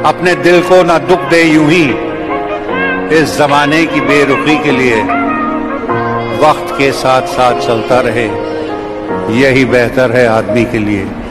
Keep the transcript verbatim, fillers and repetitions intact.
अपने दिल को ना दुख दे यूं ही इस जमाने की बेरुखी के लिए वक्त के साथ साथ चलता रहे, यही बेहतर है आदमी के लिए।